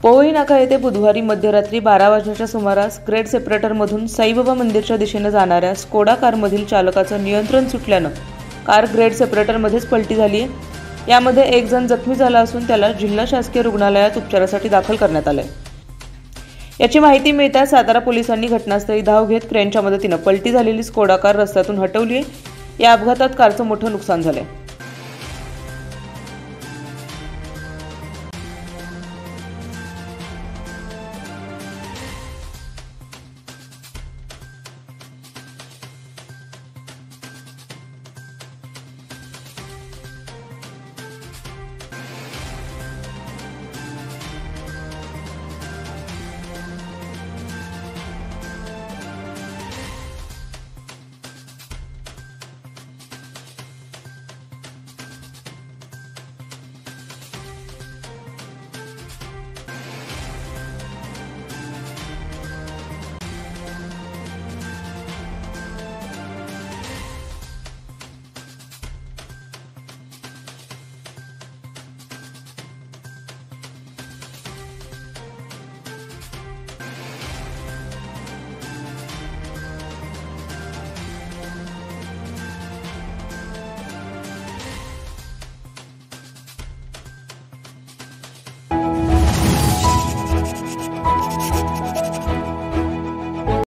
पोवई नाका येथे बुधवारी मध्यरात्री 12 वाजण्याच्या सुमारास ग्रेड सेपरेटरमधून साईबाबा मंदिरच्या दिशेने जाणाऱ्या स्कोडा कारमधील चालकाचं नियंत्रण सुटल्यानं कार ग्रेड सेपरेटरमध्येच पलटी झाली आहे। यामध्ये एक जण जखमी झाला असून त्याला जिल्हा शासकीय रुग्णालयात उपचारासाठी दाखल करण्यात आले। याची माहिती मिळताच सातारा पोलिसांनी घटनास्थळी धाव घेत क्रेनच्या मदतीने पलटी झालेली स्कोडा कार रस्त्यातून हटवली आहे। या अपघातात कारचं मोठं नुकसान झालंय।